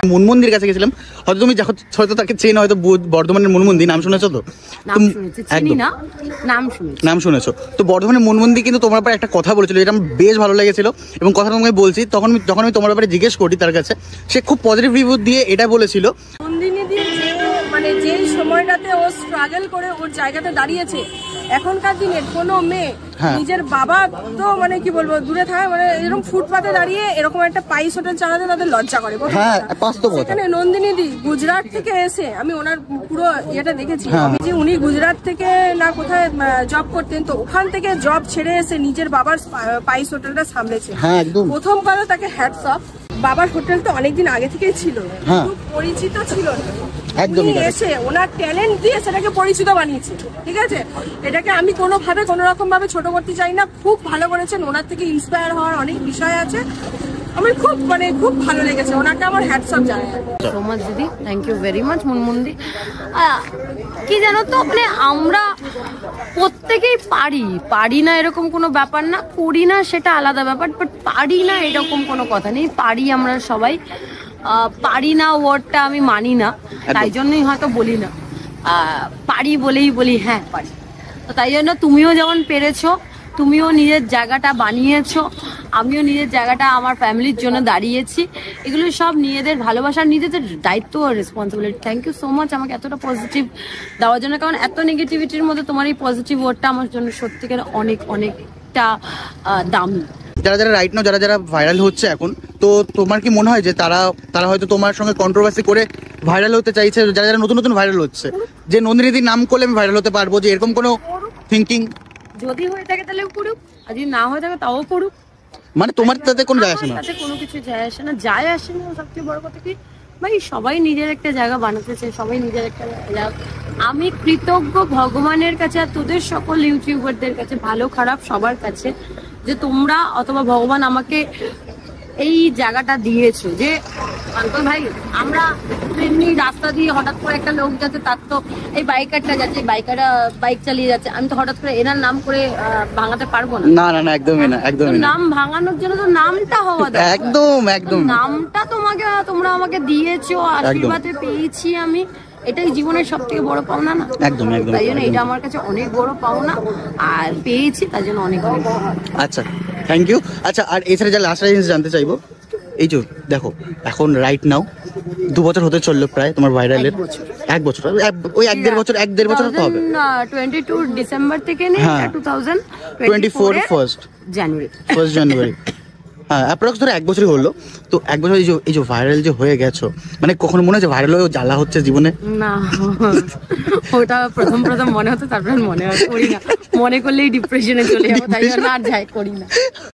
মনমন্দির কাছে গেছিলাম, হয়তো তুমি হয়তো তাকে চেন, হয়তো বর্ধমানের মনমন্দির নাম শুনেছো তো? নাম শুনেছো তো? বর্ধমানের মনমন্দির কিন্তু তোমার ব্যাপারে একটা কথা বলেছিল, এটা আমার বেশ ভালো লেগেছিল এবং কথা তোমাকে বলছি। যখন আমি তোমার ব্যাপারে জিজ্ঞেস করি তার কাছে, সে খুব পজিটিভ রিভিউ দিয়ে এটা বলেছিল, মানে যে সময়টাতে ও স্ট্রাগল করে ওর জায়গাতে দাঁড়িয়েছে, এখনকার দিনের কোনো মেয়ে নিজের বাবা তো মানে কি বলবো দূরে থাকে, মানে এরকম ফুটপাতে দাঁড়িয়ে এরকম একটা পাইস হোটেল চালাতে তাদের লজ্জা করে। সেখানে নন্দিনী দি গুজরাট থেকে এসে, আমি ওনার পুরো ইয়েটা দেখেছি, যে উনি গুজরাট থেকে না কোথায় জব করতেন, তো ওখান থেকে জব ছেড়ে এসে নিজের বাবার পাইস হোটেলটা সামলেছে। প্রথম কথা তাকে হ্যাটস অফ। বাবার হোটেল তো অনেকদিন আগে থেকেই ছিল, পরিচিত ছিল না, এসে ওনার ট্যালেন্ট দিয়ে সেটাকে পরিচিত বানিয়েছে। ঠিক আছে, এটাকে আমি কোনো রকম ভাবে ছোট করতে চাই না। খুব ভালো করেছেন, ওনার থেকে ইন্সপায়ার হওয়ার অনেক বিষয় আছে। আমার খুব ভালো লেগেছে, ওনাকে আমার হ্যাটস অফ জানাই। সো মাচ দিদি, থ্যাংক ইউ ভেরি মাচ। মনমন্দি কি জানো তো, মানে আমরা প্রত্যেকেই পারি না এরকম কোনো ব্যাপার না, করি না সেটা আলাদা ব্যাপার, বাট পারি না এরকম কোনো কথা নেই। পারি আমরা সবাই, পারি না ওয়ার্ডটা আমি মানি না, তাই জন্যই হয়তো বলি না। পারি বলেই বলি হ্যাঁ পারি। তো তাই জন্য তুমিও যেমন পেরেছো, তুমিও নিজের জায়গাটা বানিয়েছো, আমিও নিজের জায়গাটা আমার ফ্যামিলির জন্য দাঁড়িয়েছি। এগুলো সব নিজেদের ভালোবাসার, নিজেদের দায়িত্ব আর responsibility. Thank you so much আমাকে এতটা পজিটিভ দেওয়ার জন্য, কারণ এত নেগেটিভিটির মধ্যে তোমার এই পজিটিভ ওয়ার্ডটা আমার জন্য সত্যিকার অনেকটা দামি। যারা রাইট নাও যারা ভাইরাল হচ্ছে এখন, তো তোমার কি মনে হয় যে তারা হয়তো তোমার সঙ্গে কন্ট্রোভার্সি করে ভাইরাল হতে চাইছে? যারা নতুন ভাইরাল হচ্ছে, যে নন্দিনীদির নাম করলে আমি ভাইরাল হতে পারবো, যে এরকম কোনো থিঙ্কিং যদি হয়ে থাকে তাহলে করুক, আর যদি না হয়ে থাকে তাও করুক। মানে তোমার তাতে কোনো যায় আসে না? তাতে কোনো কিছু যায় আসে না। সবচেয়ে বড় কথা কি ভাই, সবাই নিজের একটা জায়গা বানাতেছে, সবাই নিজের একটা জায়গা। আমি কৃতজ্ঞ ভগবানের কাছে আর তোদের সকল ইউটিউবারদের কাছে, ভালো খারাপ সবার কাছে, যে তোমরা অথবা ভগবান আমাকে এই জায়গাটা দিয়েছো। যে আঙ্কল ভাই, আমরা এমনি রাস্তা দিয়ে হঠাৎ করে একটা লোক যাচ্ছে, তার তো এই বাইকারটা যাচ্ছে, বাইক চালিয়ে যাচ্ছে, আমি তো হঠাৎ করে এনার নাম করে ভাঙাতে পারবো না। না একদমই না, একদমই না। নাম ভাঙানোর জন্য তো নামটা হওয়া দরকার। একদম নামটা তোমরা আমাকে দিয়েছো, আশীর্বাদে পেয়েছি আমি, এটাই জীবনের সব থেকে বড় পাওনা না? একদম। তাই জন্য এটা আমার কাছে অনেক বড় পাওনা, আর পেয়েছি তার জন্য অনেক। আচ্ছা, থ্যাংক ইউ। আচ্ছা, আর এছাড়া যা লাস্ট জিনিস জানতে চাইবো, এই যে দেখো এখন রাইট নাও 2 বছর হতে চললো প্রায় তোমার ভাইরালের। 1 বছর, ওই 1-1.5 বছর, 1-1.5 বছর তো হবে। 22 ডিসেম্বর থেকে নিয়ে 2024 1 জানুয়ারি, হ্যাঁ অ্যাপ্রক্স ধরো 1 বছরই হলো। তো 1 বছর এই যে ভাইরাল যে হয়ে গেছো, মানে কখনো মনে হচ্ছে ভাইরাল হয়ে জ্বালা হচ্ছে জীবনে? না, ওটা প্রথম মনে হতো, তারপর মনে করি না, মনে করলেই ডিপ্রেশনে চলে যাবো, তাই জন্য আর করি না।